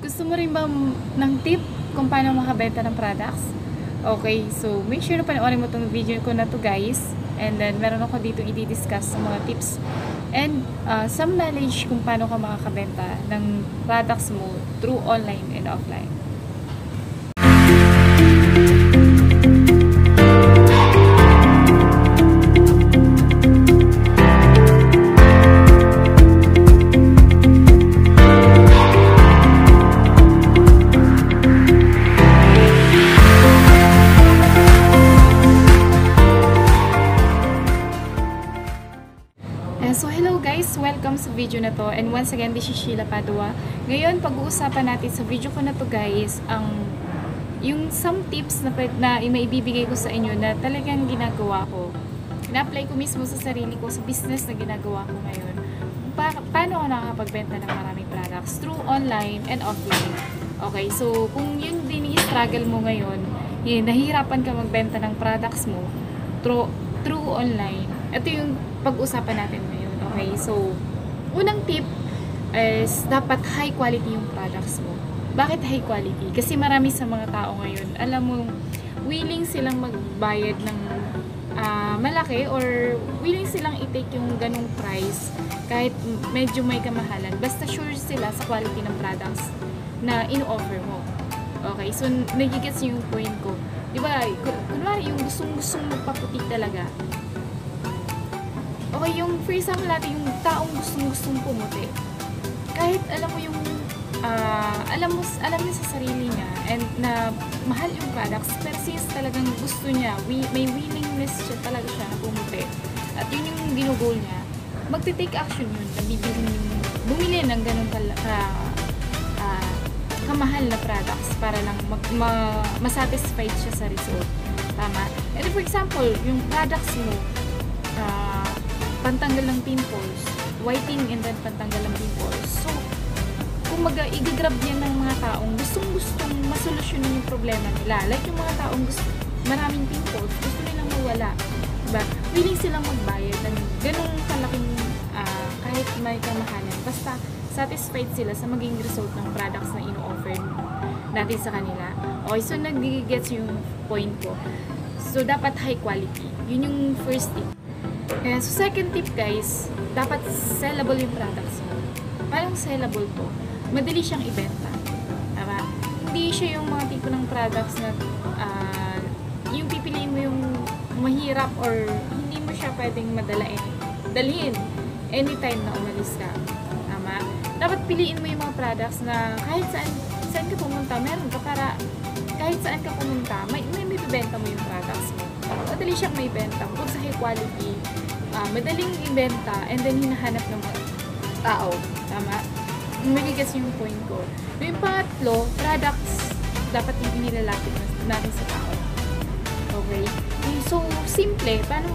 Gusto mo rin ba ng tip kung paano makabenta ng products? Okay, so make sure na panoorin mo itong video ko na to guys. And then meron ako dito i-discuss sa mga tips and some knowledge kung paano ka makakabenta ng products mo through online and offline. So hello guys, welcome sa video na to, and once again this is Sheila Padua. Ngayon pag-uusapan natin sa video ko na to guys yung some tips na maibibigay ko sa inyo na talagang ginagawa ko, ina-apply ko mismo sa sarili ko sa business na ginagawa ko ngayon. Paano ako nakakapagbenta ng maraming products through online and offline. Okay, so kung yun din i-struggle mo ngayon, nahihirapan ka magbenta ng products mo through online, ito yung pag-usapan natin ngayon. Okay, so unang tip is dapat high quality yung products mo. Bakit high quality? Kasi marami sa mga tao ngayon, alam mo, willing silang magbayad ng malaki or willing silang i-take yung ganung price kahit medyo may kamahalan. Basta sure sila sa quality ng products na in-offer mo. Okay, so nagigets yung point ko. Diba, kunwari yung gustong magpaputi talaga. Okay, yung for example natin, yung taong gustong pumuti. Kahit alam mo yung, alam niya sa sarili niya and na mahal yung products, pero since talagang gusto niya, may willingness siya talaga siya na pumuti. At yun yung ginugol niya, magte-take action yun, bumili ng ganun kamahal na products para lang masatisfied siya sa result. Tama? And for example, yung products mo, pantanggal ng pimples, whitening and then pantanggal ng pimples. So, kung i-grab yan ng mga taong gustong masolusyonan yung problema nila. Like yung mga taong maraming pimples, gusto nilang mawala. Diba? Willing silang magbayad ng ganung kalaking kahit may kamahalan. Basta satisfied sila sa maging result ng products na ino-offer natin sa kanila. Okay, so nag-gets yung point ko. So, dapat high quality. Yun yung first tip. So, second tip guys, dapat sellable yung products mo. Paano sellable to? Madali siyang ibenta. Diba? Hindi siya yung mga tipo ng products na yung pipiliin mo yung mahirap or hindi mo siya pwedeng dalhin anytime na umalis ka. Tama? Dapat piliin mo yung mga products na kahit saan ka pumunta, meron ka para kahit saan ka pumunta, may bibenta mo yung products mo. Madali siyang may benta. Kung sa high quality, madaling ibenta and then hinahanap ng mga tao. Tama? Magigas yung point ko. Yung pangatlo, products dapat yung inilalapit natin sa tao. Okay? So, simple. Paano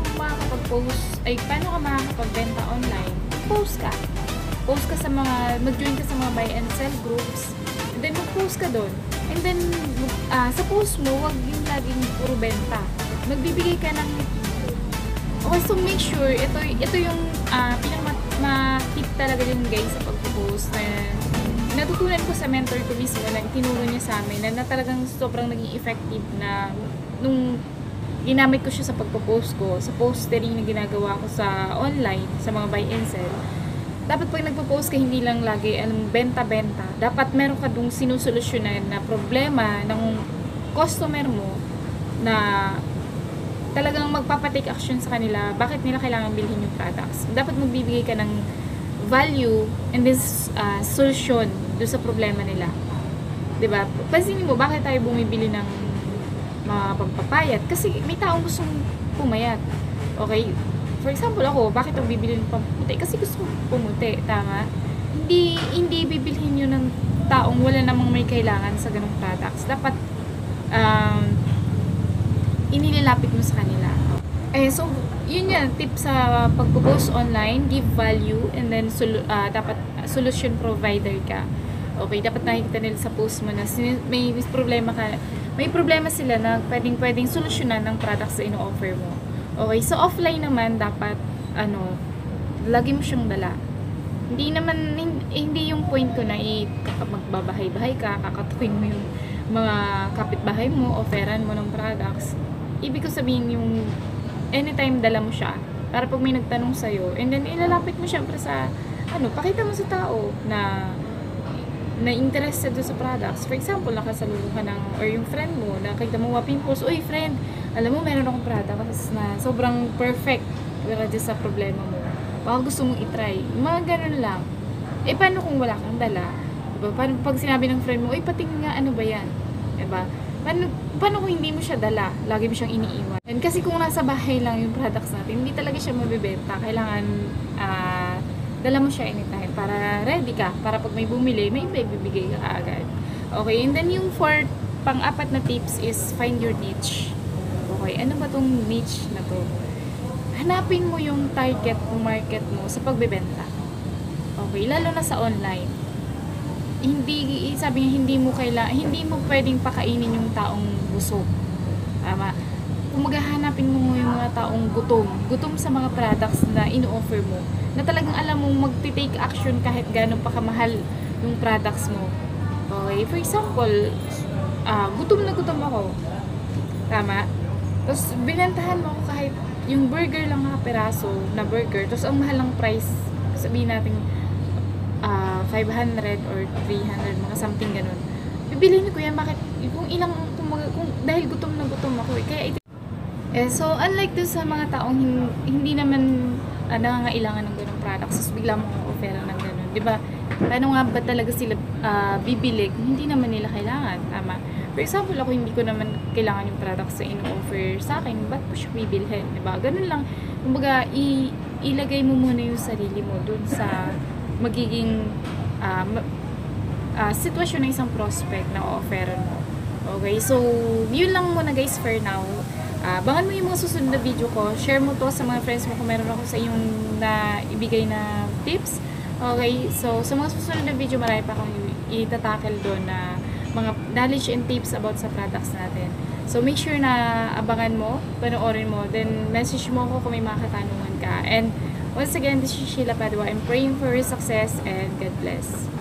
ka makakapagbenta online? Post ka. Post ka sa mag-join ka sa mga buy and sell groups. And then, mag-post ka doon. And then, sa post mo, wag yung laging puro benta. Magbibigay ka ng okay, so make sure, ito yung pinaka-tip talaga din guys sa pag-post na natutunan ko sa mentor ko mismo na tinuro niya sa amin na talagang sobrang naging effective na nung ginamit ko siya sa pag-post ko, sa postering na ginagawa ko sa online, sa mga buy and sell. Dapat pag nagpo-post ka, hindi lang lagi benta-benta. Dapat meron ka dong sinusolusyonan na problema ng customer mo na talagang magpapatake action sa kanila, bakit nila kailangan bilhin yung products. Dapat magbibigay ka ng value and this solution doon sa problema nila. Diba? Pansinin mo, bakit tayo bumibili ng mga pampapayat? Kasi may taong gustong pumayat. Okay? For example ako, bakit ako bibili ng pamputi? Kasi gusto ko pumuti. Tama? Hindi bibilhin yun ng taong wala namang may kailangan sa ganong products. Dapat inilalapit mo sa kanila. So, yun yan, tip sa pag-post online, give value, and then dapat solution provider ka. Okay, dapat nakikita nila sa post mo na may problema sila na pwedeng solusyonan ng products na ino-offer mo. Okay, so offline naman, dapat, lagi mo siyang dala. hindi yung point ko na magbabahay-bahay ka, kakatukin mo yung mga kapitbahay mo, offeran mo ng products. Ibig ko sabihin yung anytime dala mo siya, para pag may nagtanong sa'yo, and then ilalapit mo syempre sa, pakita mo sa tao na interested doon sa products. For example, nakasalubong ka or yung friend mo, nakita mo pimples, uy friend, alam mo meron akong products na sobrang perfect para dyan sa problema mo. Baka gusto mong itry. Mga ganun lang. Paano kung wala kang dala? Diba? Paano pag sinabi ng friend mo, uy patingin nga, ano ba yan? Diba? Paano kung hindi mo siya dala? Lagi mo siyang iniiwan. And kasi kung nasa bahay lang yung products natin, hindi talaga siya mabibenta. Kailangan dala mo siya anytime para ready ka. Para pag may bumili, may ibibigay ka agad. Okay, and then yung pang-apat na tips is find your niche. Okay, ano ba tong niche na to? Hanapin mo yung target market mo sa pagbebenta. Okay, lalo na sa online. Sabi niya, hindi mo pwedeng pakainin yung taong busog. Tama. Kung maghahanapin mo yung mga taong gutom sa mga products na ino-offer mo, na talagang alam mong magti-take action kahit gano'n pa kamahal yung products mo. Okay, for example, gutom na gutom ako. Tama. Tapos binentahan mo ako kahit yung burger lang mga peraso na burger, tapos ang mahal ng price, sabihin natin 500 or 300, mga something ganun. Bibiliin ko yan, bakit? Kung dahil gutom na gutom ako, kaya so unlike dun sa mga taong hindi naman nangangailangan ng ganung products, tapos bigla mo offer ng ganun, di ba? Paano nga ba talaga sila bibili kung hindi naman nila kailangan? Tama. For example, ako hindi ko naman kailangan yung products na in-offer sa akin, ba't ko siya bibilhin? Diba? Ganun lang. Kumbaga, ilagay mo muna yung sarili mo dun sa magiging sitwasyon ng isang prospect na o-offeran mo. Okay? So, yun lang muna guys for now. Abangan mo yung mga susunod na video ko. Share mo to sa mga friends mo kung meron ako sa yung na ibigay na tips. Okay? So, sa mga susunod na video, marami pa akong itatackle doon na mga knowledge and tips about sa products natin. So, make sure na abangan mo, panoorin mo, then message mo ako kung may mga katanungan ka. And once again, this is Sheila Padua. I'm praying for your success and God bless.